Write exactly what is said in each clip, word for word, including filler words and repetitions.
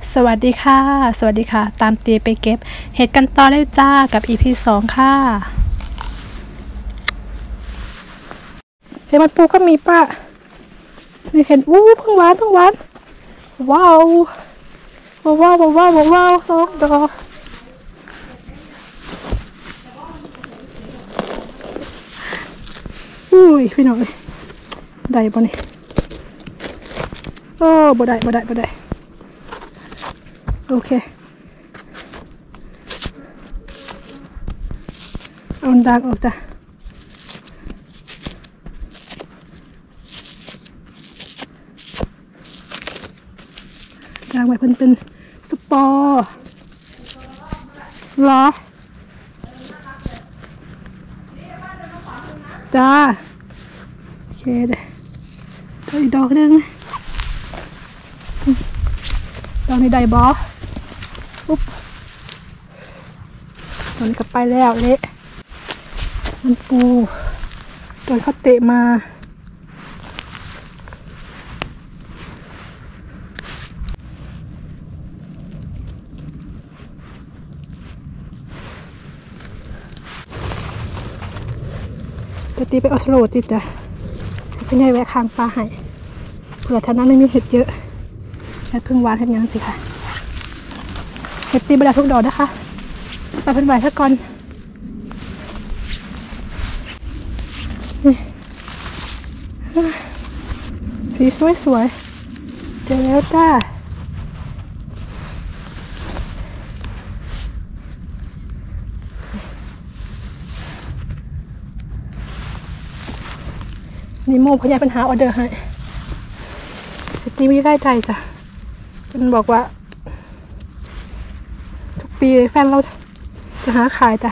สวัสดีค่ะสวัสดีค่ะตามตีไปเก็บเห็ดกันต่อได้จ้ากับ อี พี สองค่ะเห็ดมันปูก็มีป้านี่เห็ดอู้เพิ่งหวานเพิ่งหวานว้าวว้าวว้าวว้าวว้าวสองดอกอุ้ยพี่น้องเลยได้ป่ะนี่โอ้บ่ได้บ่ได้บ่ได้โอเคเอาดังออกจ้ะดังไว้เพิ่นเป็นสปอร์หรอจ้าโอเคเด้ออีกดอกนึงดอกนี้ได้บอปุ๊บมันกลับไปแล้วเละมันปูโดนเขาเตะมาไปตีไปออสโลติดจ้ะพี่ใหญ่แวะข้างปลาให้เผื่อท่านั้นไม่มีเห็ดเยอะเห็ดพึ่งหวานเห็ดยังสิค่ะเห็ดตีบรรดาทุกดอกนะคะไปเพิ่นไหวซะก่อนสีสวยสวยเจอแล้วจ้านี่โม่พยายปัญหาออเดอร์ให้ตีไม่ได้ใจจ้ะมันบอกว่าทุกปีแฟนเราจะหาขายจ้ะ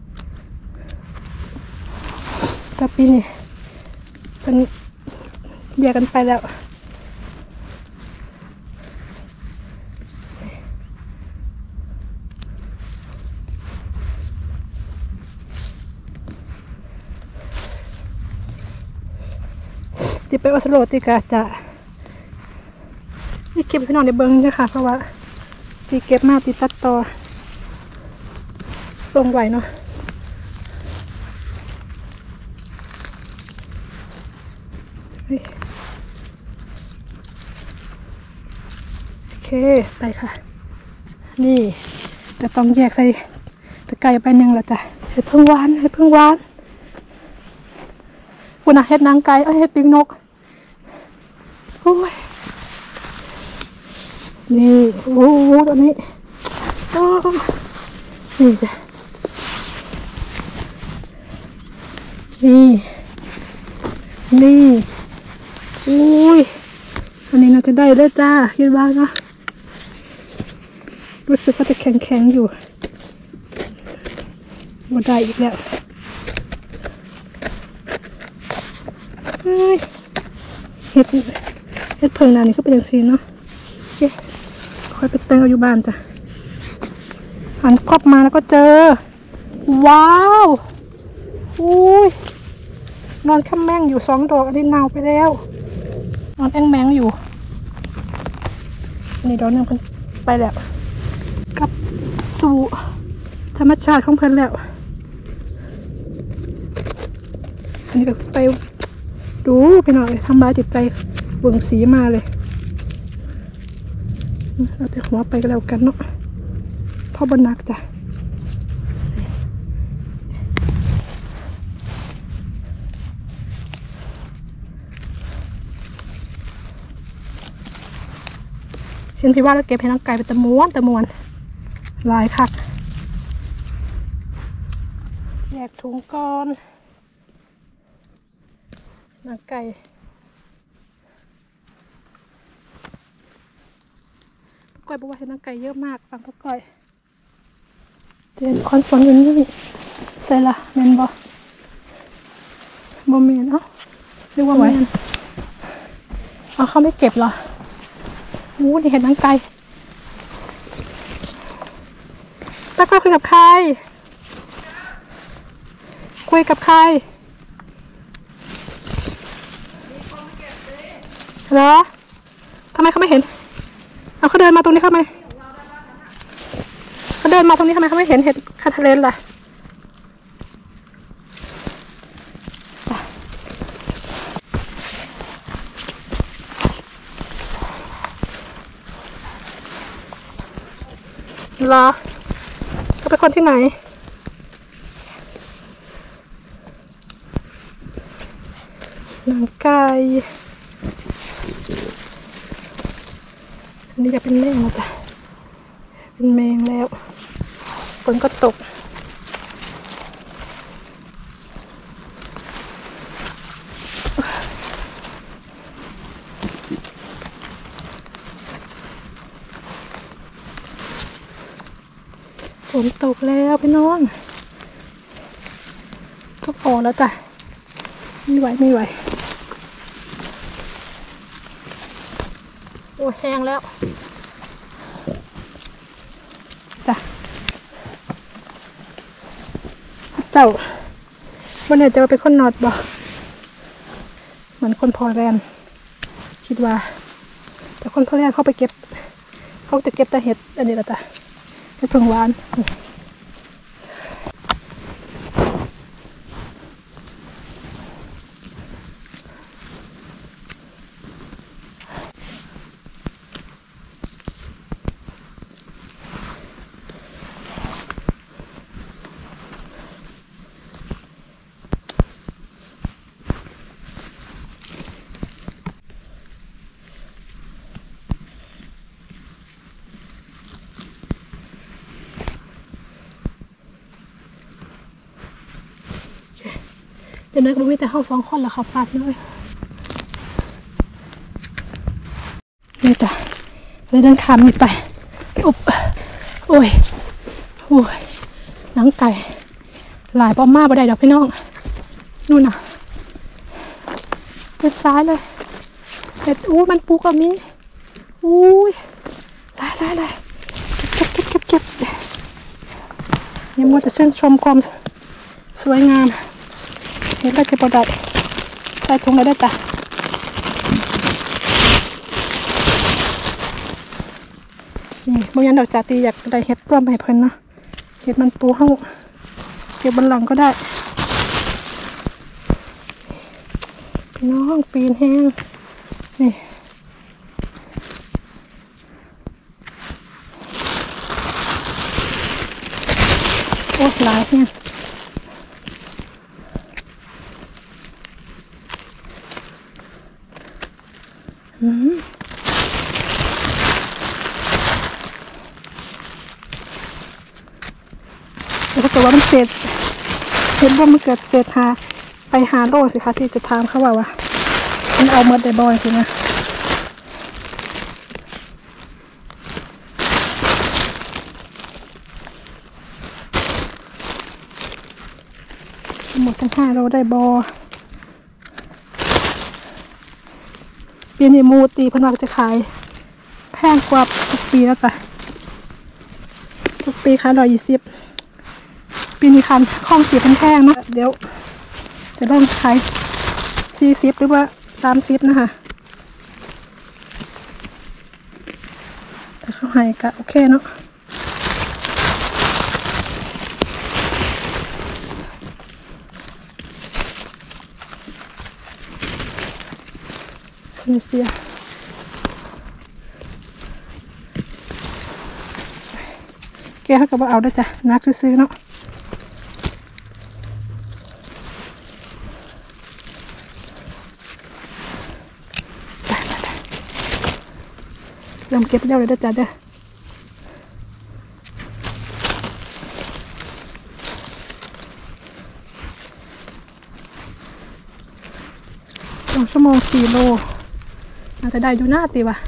แต่ปีนี้เป็นแยกกันไปแล้วที่ไปออสโลติกาจะนี่เก็บพี่น้องในเบิ้งนะคะเพราะว่าตีเก็บมาตีตัดต่อลงไหวเนาะโอเคไปค่ะนี่จะต้องแยกใส่ตะไคร้ไปหนึ่งแล้วจ้ะเห็ดพึ่งหวานเห็ดพึ่งหวานคุณน่ะเห็ดนางไก่เอ้ยเห็ดปีกนกโอ้ยนี่โอ้โหตัวนี้โอ้นี่จ้ะนี่นี่อุ้ยอันนี้เราจะได้เลยจ้าคิดว่าเนาะรู้สึกว่าจะแข็งแข็งอยู่มาได้อีกแล้วเฮ้ยเห็ดเห็ดเพิงนานี่ก็เป็นอย่างซีเนาะโอเคค่อยไปเติมอยู่บ้านจ้ะหันครอบมาแล้วก็เจอว้าวอุ้ยนอนข้ามแมงอยู่สองดอกอันนี้เน่าไปแล้วนอนแองแมงอยู่อันนี้ดอกนึงเพิ่นไปแล้วกับสู่ธรรมชาติของเพิ่นแล้วอันนี้ก็ไปดูพี่น้องเลยทำลายจิตใจเบิ่งสีมาเลยเราจะหัวไปกันแล้วกันเนาะพ่อบนนักจ้ะเช่นพี่ว่าเราเก็บให้น้องไก่ไปตะม้วนตะม้วนลายคักแยกถุงก่อนน้องไก่ก้อยบอกว่าให้น้องไก่เยอะมากฟังพ่อก้อยเดี๋ยวคอนสอนอยู่นี่ใส่ละเมนบอบอเมนเอ้าเรียกว่าเมนเอาเขาไม่เก็บเหรออู้นี่เห็นน้องไก่ตาก้อยคุยกับใครคุยกับใครเหรอทำไมเขาไม่เห็นเอาเขาเดินมาตรงนี้เข้าไหมดินมาตรงนี้ทำไมเขาไม่เห็นเห็ดคาทาเลนล่ะรอเขาเป็นคนที่ไหนหนังไก่อันนี้จะเป็นแมงแล้วจ้ะเป็นแมงแล้วฝนก็ตกฝนตกแล้วพี่น้องก็พอแล้วจ้ะไม่ไหวไม่ไหวโอ้แห้งแล้วจ้ะเจ้าวันไหนจะเป็นคนนอดบ่เหมือนคนพอแรนคิดว่าแต่คนพอแรนเขาไปเก็บเขาจะเก็บแต่เห็ดอันนี้ละจ้ะเห็ดเพิ่งหวานเดี๋ยวนี้ก็มีแต่เข้าสองคนแล้วค่ะปาดเลยนี่จ้ะเลยเดินขามนี่ไปอุ๊บโอ้ยโอ้ยหนังไก่หลายป้อมมาบ่ได้ดอกพี่น้องนู่นน่ะไปซ้ายเลยเห็ดอู้มันปูกับมิ้นอุ้ยไล่ไล่ไล่เก็บเก็บเก็บเก็บเก็บยังมัวแต่ชื่นชมความสวยงามเห็นก็จะปลดได้ใส่ถุงเลยได้จ้ะนี่โมยันดอกจาตีอยากได้เห็ดร่วมให้เพิ่นนะเห็ดมันปูห้องเก็บบนหลังก็ได้พี่น้องฟีนแห้งนี่โอ้หลายเนี่ยอืมแล้วถ้าเกิดว่ามันเสร็จเห็นว่ามันเกิดเศษหาไปหาโลสิคะที่จะถามเขาว่าว่ามันเอาเมื่อได้บ่อยสินะหมดทั้งห้าโลได้บ่ปีนี้มูตีพนักจะขายแพงกว่าทุกปีแล้วจ้ะทุกปีขายร้อยยี่สิบปีนี้คันข้องสีพันแพงนะเดี๋ยวจะเริ่มขายสี่สิบหรือว่าสามสิบนะคะแต่เขาให้ก็โอเคเนาะนี่เสียแกเขาก็บอกเอาได้จ้ะนักซื้อเนาะเริ่มเก็บเจ้าเลยได้จ้ะเด้อสองชั่วโมงสี่โลอาจจะได้อยู่หน้าตีวะ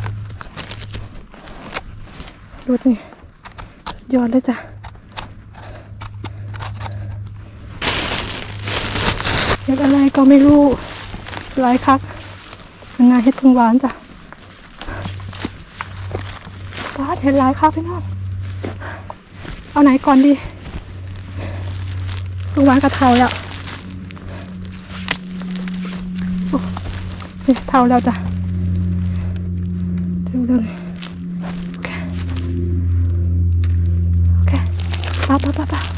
รถนี่ยอดเลยจ้ะเห็ดอะไรก็ไม่รู้หลายคักเป็นไงเห็ดพึ่งหวานจ้ะว้าเห็ดหลายคักพี่น้องเอาไหนก่อนดีพึ่งหวานกับเทาแล้วนี่เทาแล้วจ้ะดูเลยโอเคโอเคป้าป้าป้าป้า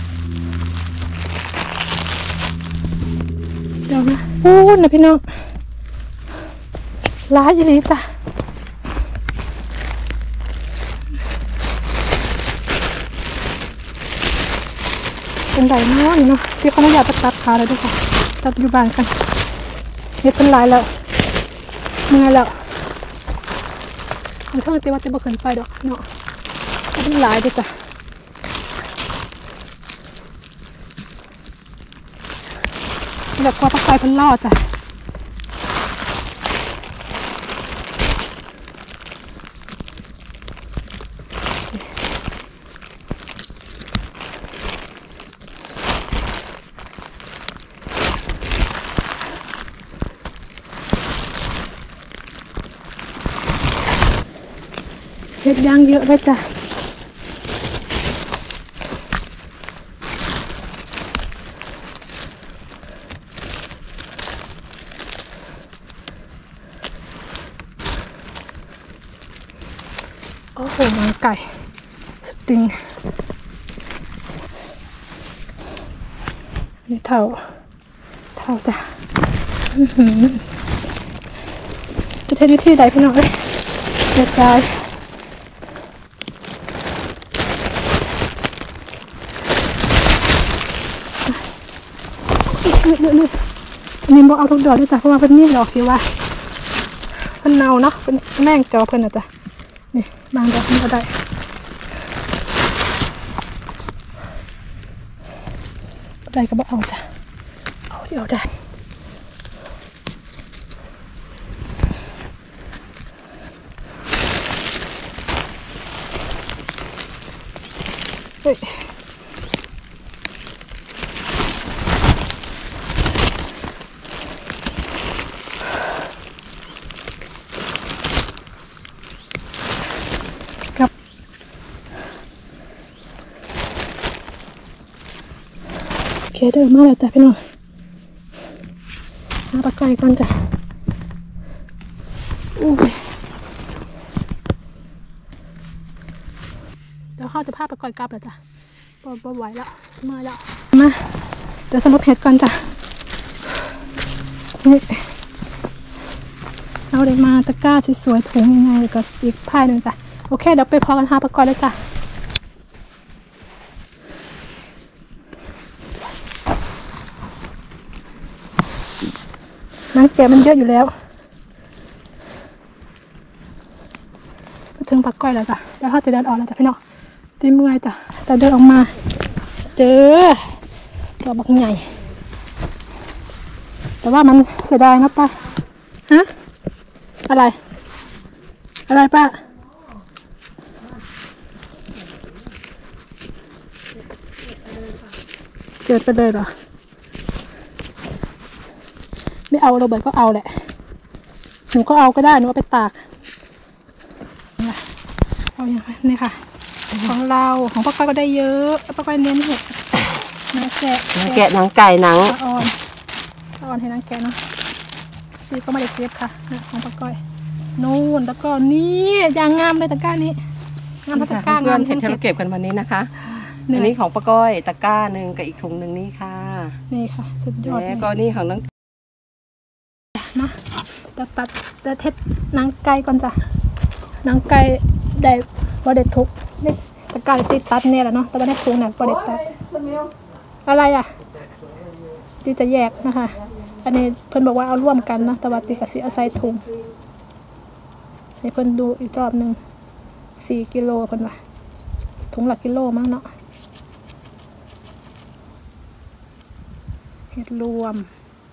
เดี๋ยวนะโอ้นะพี่น้องร้ายยี่ลีจ้ะเป็นไรมากเนาะที่เขาไม่อยากจะตัดขาเลยด้วยค่ะตัดอยู่บ้านกันเฮ็ดเป็นลายแล้วเมื่อยแล้วมันเท่ากับว่าจะบ่ขึ้นไปดอกเนาะเป็นลายด้วยจ้ะแบบกว่าปักไฟเป็นล่อจ้ะเห็ดย่างเยอะเลยจ้ะโอ้โหหนังไก่สติงนี่เท่าเท่าจ้ะจะใช้วิธีใดพี่น้องเอ้ยเด็ดได้อันนี้บอกเอาทุกดอกด้วยจ้ะเพราะว่าเป็นมีดอกสิว่าเป็นเนาเนาะเป็นแมงจอเพิ่นนะจ้ะนี่บางดอกมันก็ได้ได้ก็บอกเอาจ้ะเอาที่เอาได้เฮ้ยโอเคเดินมาแล้วจ้ะพี่น้องหาปลาไก่ก่อนจ้ะอู้ยเดี๋ยวเขาจะพาปลาไก่กลับแล้วจ้ะปล่อยไหวแล้วมาแล้วมาเดี๋ยวสรุปเห็ดก่อนจ้ะนี่เราได้มาตะกร้าสวยๆถุงยังไงก็อีกพายหนึ่งจ้ะโอเคเดี๋ยวไปพอกันหาปลาไก่เลยจ้ะน้ำแกมันเยอะอยู่แล้วมาถึงปากก้อยแล้วจ้ะเดี๋ยวเขาจะเดินออกแล้วจ้ะพี่น้องตีเมื่อยจ้ะแต่เดินออกมาเจอตัวบักใหญ่แต่ว่ามันเสียดายนะป้าฮะอะไรอะไรป้าเกิดไปเลยเหรอไม่เอาโรเบิร์ตก็เอาแหละหนูก็เอาก็ได้หนูเอาไปตากเอาอย่างไรนี่ค่ะของเราของป้าก้อยก็ได้เยอะป้าก้อยเน้นเห็ดนางแกะนางแกะหนังไก่หนังอ่อนอ่อนให้นางแกะเนาะซีก็ไม่ได้เก็บค่ะของป้าก้อยนู่นแล้วก็นี่ยางงามเลยตะกร้านี้งามตะกร้างามเห็ดที่เราเก็บกันวันนี้นะคะอันนี้ของป้าก้อยตะกร้าหนึ่งกับอีกถุงหนึ่งนี่ค่ะนี่ค่ะสุดยอดแล้วก็นี่ของน้องมาจะตัดจะเท็ดนางไก่ก่อนจ้ะนางไก่ได้บอเด็ดทุกนี่ตะกร้าติดตัดเนี่ยแหละเนาะแต่ไม่ได้ถุงเนี่ยบอเด็ดตัดอะไรอ่ะที่จะแยกนะคะอันนี้เพิ่นบอกว่าเอาร่วมกันนะแต่ว่าตีกับสีอาศัยถุงให้เพิ่นดูอีกรอบหนึ่งสี่กิโลเพิ่นว่าถุงหลักกิโลมั้งเนาะเห็ดรวม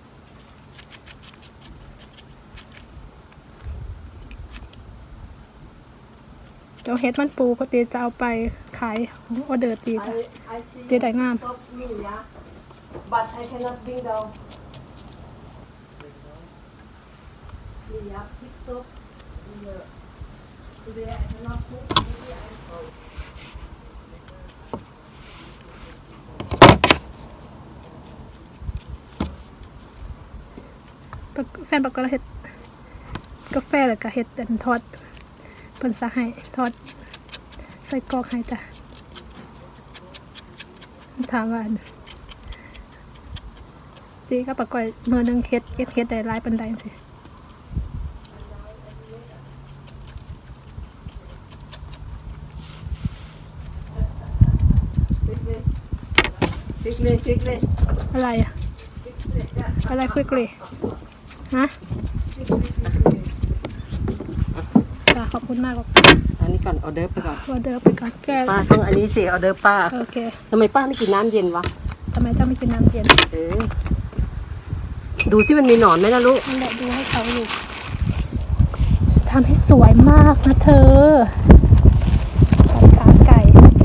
เดี๋ยวเห็ดมันปูพอตีจะเอาไปขายของออเดอร์ตีจ้ะตีได้งามแฟนบอกก็เฮ็ดกาแฟแล้วก็เฮ็ดเป็นทอดเพิ่นซะให้ทอดใส่กรอกให้จ้ะถามว่าจีก็ปะก้อยมื้อนึงเฮ็ดเก็บเฮ็ดได้หลายปานใดสิพริกเลยพริกเลยอะไรอ่ะอะไรคุยกรีฮะจ้าขอบคุณมากครับอันนี้ก่อนออเดอร์ไปก่อนออเดอร์ไปก่อนแก้ป้าต้องอันนี้สิออเดอร์ป้าโอเคทำไมป้าไม่กินน้ำเย็นวะทำไมเจ้าไม่กินน้ำเย็นเออดูสิมันมีหนอนไหมนะลูกนั่นแหละดูให้เขาอยู่ทำให้สวยมากนะเธอผัดขาไก่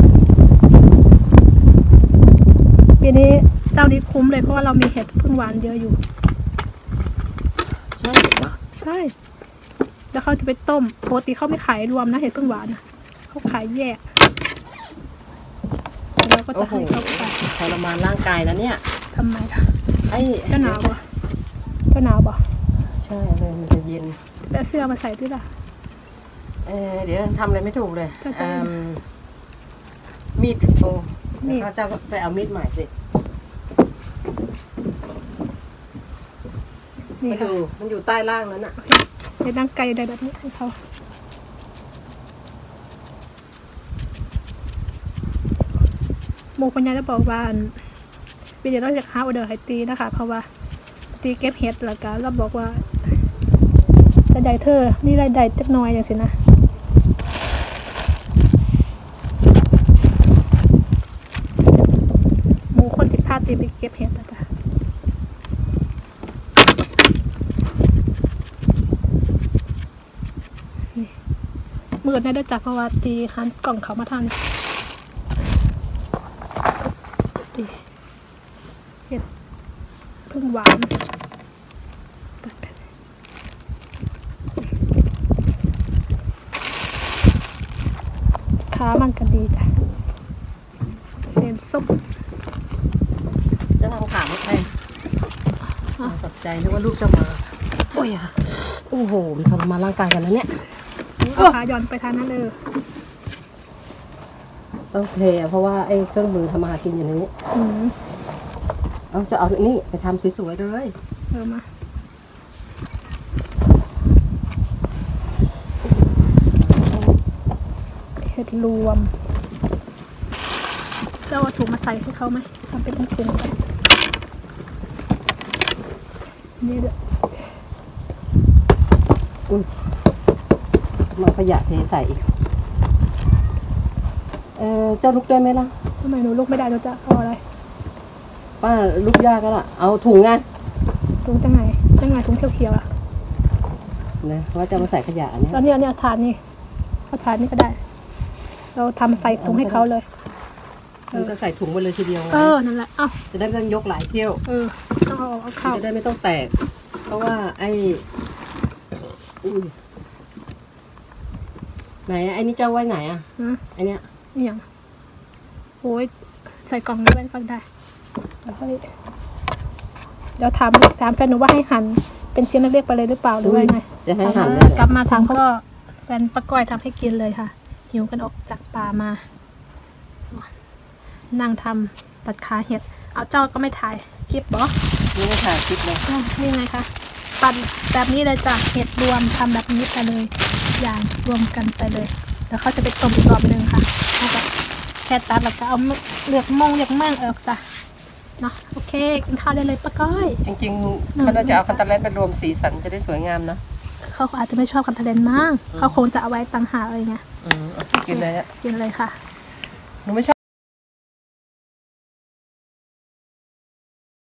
ปีนี้เจ้านี้คุ้มเลยเพราะว่าเรามีเห็ดพึ่งหวานเยอะอยู่ใช่เหรอใช่ แล้วเขาจะไปต้มปกติเขาไม่ขายรวมนะเห็ดพึ่งหวานนะเขาขายแยกเราก็จะให้เขาไปทรมานร่างกายนะเนี่ยทำไมล่ะไอ้เจ้าหนาวปะเจ้าหนาวปะใช่เลยมันจะเย็นจะไปเอาเสื้อมาใส่ด้วยล่ะเออเดี๋ยวทำอะไรไม่ถูกเลยจ้าจ้าเอิ่มมีดโอ้มีดแล้วเจ้าก็ไปเอามีดใหม่สินี่มันอค่ะยู่มันอยู่ใต้ล่างนั้นอ่ะเห็ดนางไก่ใดแบบนี้ให้เขาโมปัญญาได้บอกว่าวิดีโอเราจะค้าออเดอร์ให้ตีนะคะ เพราะว่าตีเก็บเห็ดแล้วก็เราบอกว่า จะได้เธอมีรายได้จักหน่อยอย่างสินะหมูคนติดพาตีไปเก็บเห็ดนะจ๊ะนี่มือน่าได้จับเพราะว่าตีหันกล่องเขามาทานเห็ดพึ่งหวานตัดไปขามันก็ดีจ้ะเรียนซุปจะทำขาไม่ใช่สนใจนึกว่าลูกจะมาโอ้ยอะโอ้โหมันทรมานร่างกายกันนะเนี่ยเอาขาย้อนไปทางนั้นเลยต้องเพลย์เพราะว่าไอ้เครื่องมือทำมาหากินอยู่ในนี้อืมเอาจะเอานี่ไปทำสวยๆเลยเออมาเห็ดรวม เจ้าเอาถุงมาใส่ให้เขาไหมทำเป็นถุงๆไปนี่เด้อมาขยะเทใส่อีกเออเจ้าลุกได้ไหมล่ะทำไมหนูลูกไม่ได้เราจะเอาอะไรป้าลุกยากก็ล่ะเอาถุงไงถุงจังไงจังไงถุงเขียวๆอ่ะนะว่าจะมาใส่ขยะอันนี้แล้วเนี่ยเนี่ยถาดนี่เอาถาดนี่ก็ได้ เราทำใส่ถุงให้เขาเลยมันก็ใส่ถุงไปเลยทีเดียวเออนั่นแหละเอ้าจะได้ไม่ต้องยกหลายเที่ยวเออต้องเอาเอาเข้าจะได้ไม่ต้องแตก เพราะว่าไอ้อุ้ยไหนไอ้นี่เจ้าไว้ไหนอ่ะนะไอ้เนี้ยนี่อย่างโอ้ยใส่กล่องนี้ไว้ก่อนได้แล้วค่อยเดี๋ยวถามถามแฟนหนูว่าให้หั่นเป็นชิ้นเล็กๆไปเลยหรือเปล่าหรือว่าไงจะให้หั่นเลยเหรกลัอบมาทำก็แฟนป้าก้อยทำให้กินเลยค่ะ หิวกันออกจากป่ามา นั่งทำตัดขาเห็ด เอาเจ้าก็ไม่ถ่ายคลิปบอนี่ไม่ถ่ายคลิปเลยนี่ไงคะตัดแบบนี้เลยจ้ะเห็ดรวมทำแบบนี้ไปเลย อย่างรวมกันไปเลยแล้วเขาจะไปต้มอีกรอบหนึ่งค่ะแล้วก็แค่ตัดแล้วก็เอาเลือกมงเลือกมั่งเออจ้ะเนาะโอเคกินข้าวได้เลยป้าก้อยจริงๆเขาน่าจะเอาคันตาเลนไปรวมสีสันจะได้สวยงามนะเขาอาจจะไม่ชอบคันทะเลนมากเขาคงจะเอาไว้ต่างหากอะไรเงี้ยอืมเอากินเลยอ่ะกินเลยค่ะหนูไม่ชอบ